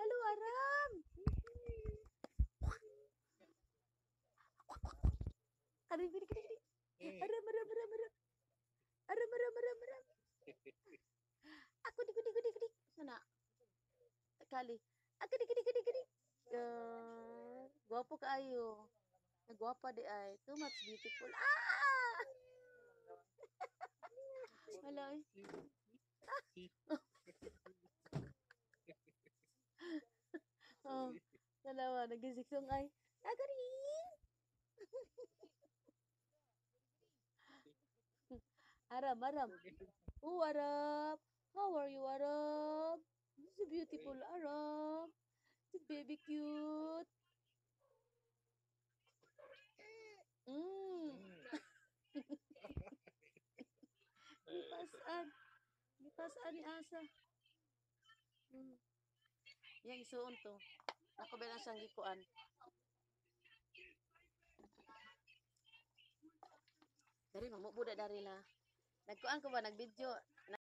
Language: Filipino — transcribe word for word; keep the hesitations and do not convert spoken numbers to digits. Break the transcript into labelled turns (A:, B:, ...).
A: Halo, Aram. Aram, gini, gini, gini. Aram, Aram, Aram, Aram. Aram, Aram, Aram, Aram. Aku di, gudi, gudi, gudi. Sana. Kali. Aku di, gudi, gudi, gudi. Uh, guwapo kaayo. Nagwapa di ay. Too much beautiful. Ah! Wala eh. Oh, dalawa. Nagisiksong ay. Agarin! Aram, Aram. Oh, Aram. How are you, Aram? So beautiful, Aram. So baby cute. Mm. Gipasan. Gipasan ni Asa. Mm. Yang isuon to. Ako ba lang siyang gikuan. Dari mo, buda dari na. Nagkuan ko ba, nag-video.